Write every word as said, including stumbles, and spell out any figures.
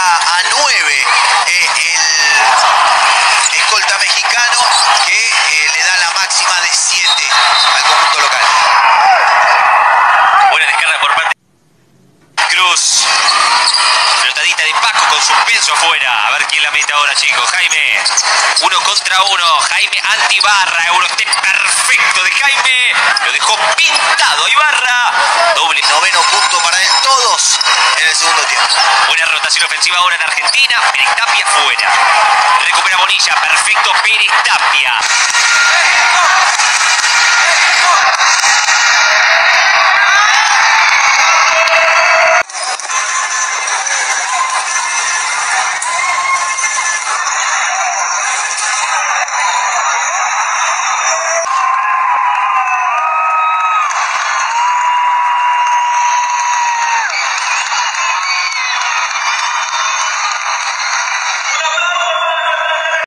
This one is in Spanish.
a nueve eh, el escolta mexicano, que eh, le da la máxima de siete al conjunto local. Buena descarga por parte de Cruz. Pelotadita de Paco con suspenso afuera. A ver quién la mete ahora, chicos. Jaime. Uno contra uno. Jaime anti-Ibarra. Eurostep perfecto de Jaime. Lo dejó pintado a Ibarra. Doble. Noveno punto para él, todos en el segundo tiempo. Buena rotación ofensiva ahora en Argentina. Pérez Tapia fuera. Recupera Bonilla. Perfecto Pérez Tapia.